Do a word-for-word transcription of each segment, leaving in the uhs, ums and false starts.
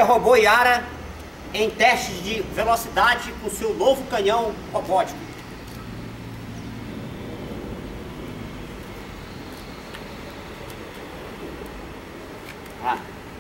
Super Robô Yara em testes de velocidade com seu novo canhão robótico. Ah.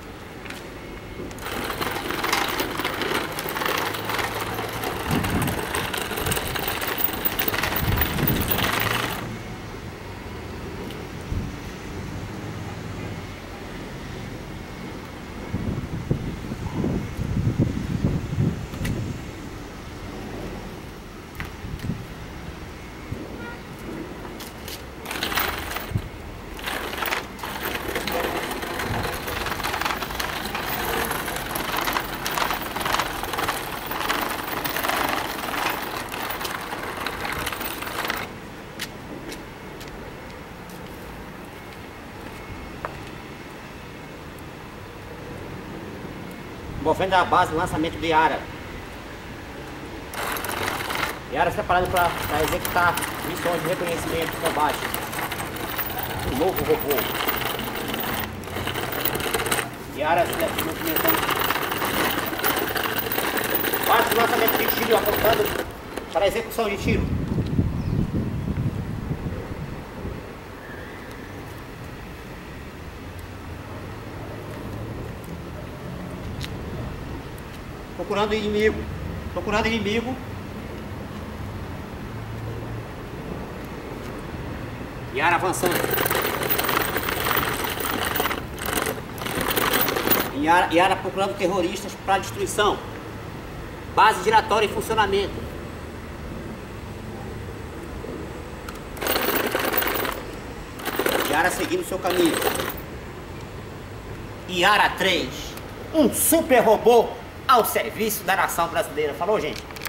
Envolvendo a base do lançamento de Yara. Yara está preparado para executar missões de reconhecimento de combate. Um novo robô. Yara se movimentando. Base do lançamento de tiro apontando para a execução de tiro. Procurando inimigo, procurando inimigo. Yara avançando. Yara, Yara procurando terroristas para destruição. Base giratória em funcionamento. Yara seguindo seu caminho. Yara três, um super robô ao serviço da nação brasileira. Falou, gente?